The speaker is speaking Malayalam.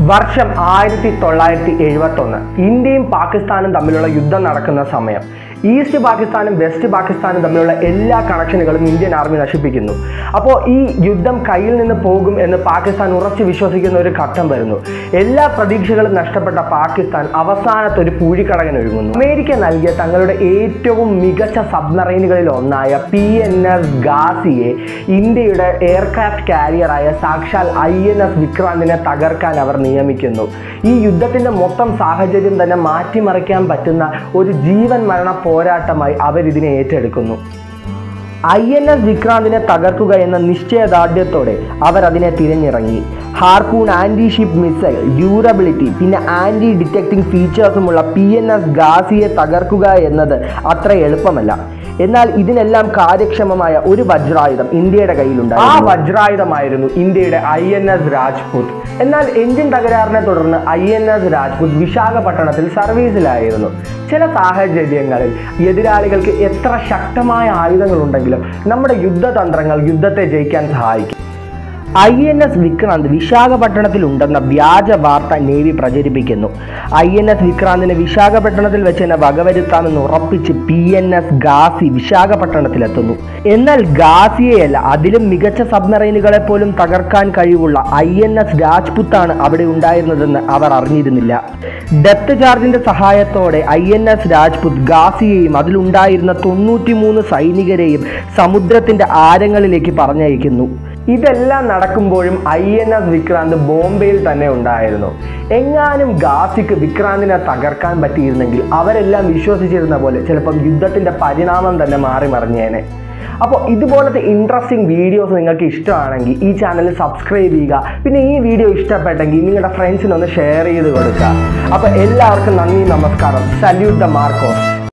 വർഷം 1971 ഇന്ത്യയും പാകിസ്ഥാനും തമ്മിലുള്ള യുദ്ധം നടക്കുന്ന സമയം. ഈസ്റ്റ് പാകിസ്ഥാനും വെസ്റ്റ് പാകിസ്ഥാനും തമ്മിലുള്ള എല്ലാ കണക്ഷനുകളും ഇന്ത്യൻ ആർമി നശിപ്പിക്കുന്നു. അപ്പോൾ ഈ യുദ്ധം കയ്യിൽ നിന്ന് പോകും എന്ന് പാകിസ്ഥാൻ ഉറച്ചു വിശ്വസിക്കുന്ന ഒരു ഘട്ടം വരുന്നു. എല്ലാ പ്രതീക്ഷകളും നഷ്ടപ്പെട്ട പാകിസ്ഥാൻ അവസാനത്തെ ഒരു പൂഴിക്കടകനൊരുങ്ങുന്നു. അമേരിക്ക നൽകിയ തങ്ങളുടെ ഏറ്റവും മികച്ച സബ്മറൈനുകളിൽ ഒന്നായ PNS ഗാസിയെ ഇന്ത്യയുടെ എയർക്രാഫ്റ്റ് കാരിയറായ സാക്ഷാൽ INS വിക്രാന്തിനെ തകർക്കാൻ അവർ നിയമിക്കുന്നു. ഈ യുദ്ധത്തിന്റെ മൊത്തം സാഹചര്യം തന്നെ മാറ്റിമറിക്കാൻ പറ്റുന്ന ഒരു ജീവൻ മരണ പോരാട്ടമായി അവരിതിനെ ഏറ്റെടുക്കുന്നു. INS വിക്രാന്തിനെ തകർക്കുക എന്ന നിശ്ചയദാർഢ്യത്തോടെ അവർ അതിനെ തിരഞ്ഞിറങ്ങി. Harpoon anti ship missile, durability, പിന്നെ ആൻറ്റി ഡിറ്റക്റ്റിംഗ് ഫീച്ചേഴ്സുമുള്ള PNS ഗാസിയെ തകർക്കുക എന്നത് അത്ര എളുപ്പമല്ല. എന്നാൽ ഇതിനെല്ലാം കാര്യക്ഷമമായ ഒരു വജ്രായുധം ഇന്ത്യയുടെ കയ്യിലുണ്ടായിരുന്നു. ആ വജ്രായുധമായിരുന്നു ഇന്ത്യയുടെ INS രാജ്പുത്. എന്നാൽ എഞ്ചിൻ തകരാറിനെ തുടർന്ന് INS രാജ്പുത് വിശാഖപട്ടണത്തിൽ സർവീസിലായിരുന്നു. ചില സാഹചര്യങ്ങളിൽ എതിരാളികൾക്ക് എത്ര ശക്തമായ ആയുധങ്ങളുണ്ടെങ്കിലും നമ്മുടെ യുദ്ധതന്ത്രങ്ങൾ യുദ്ധത്തെ ജയിക്കാൻ സഹായിക്കും. INS വിക്രാന്ത് വിശാഖപട്ടണത്തിലുണ്ടെന്ന വ്യാജ വാർത്ത നേവി പ്രചരിപ്പിക്കുന്നു. INS വിക്രാന്തിനെ വിശാഖപട്ടണത്തിൽ വെച്ച് തന്നെ വകവരുത്താമെന്ന് ഉറപ്പിച്ച് PNS ഗാസി വിശാഖപട്ടണത്തിലെത്തുന്നു. എന്നാൽ ഗാസിയെയല്ല, അതിലും മികച്ച സബ്മറൈനുകളെ പോലും തകർക്കാൻ കഴിവുള്ള INS രാജ്പുത്താണ് അവിടെ ഉണ്ടായിരുന്നതെന്ന് അവർ അറിഞ്ഞിരുന്നില്ല. ഡെപ്ത് ചാർജിന്റെ സഹായത്തോടെ INS രാജ്പുത് ഗാസിയെയും അതിലുണ്ടായിരുന്ന 93 സൈനികരെയും സമുദ്രത്തിന്റെ ആഴങ്ങളിലേക്ക് പറഞ്ഞയക്കുന്നു. ഇതെല്ലാം നടക്കുമ്പോഴും INS വിക്രാന്ത് ബോംബെയിൽ തന്നെ ഉണ്ടായിരുന്നു. എങ്ങാനും ഗാസിക്ക് വിക്രാന്തിനെ തകർക്കാൻ പറ്റിയിരുന്നെങ്കിൽ അവരെല്ലാം വിശ്വസിച്ചിരുന്ന പോലെ ചിലപ്പം യുദ്ധത്തിന്റെ പരിണാമം തന്നെ മാറി മറിഞ്ഞേനെ. അപ്പോൾ ഇതുപോലത്തെ ഇൻട്രസ്റ്റിംഗ് വീഡിയോസ് നിങ്ങൾക്ക് ഇഷ്ടമാണെങ്കിൽ ഈ ചാനൽ സബ്സ്ക്രൈബ് ചെയ്യുക. പിന്നെ ഈ വീഡിയോ ഇഷ്ടപ്പെട്ടെങ്കിൽ നിങ്ങളുടെ ഫ്രണ്ട്സിനൊന്ന് ഷെയർ ചെയ്ത് കൊടുക്കുക. അപ്പോൾ എല്ലാവർക്കും നന്ദി, നമസ്കാരം. Salute the Markose.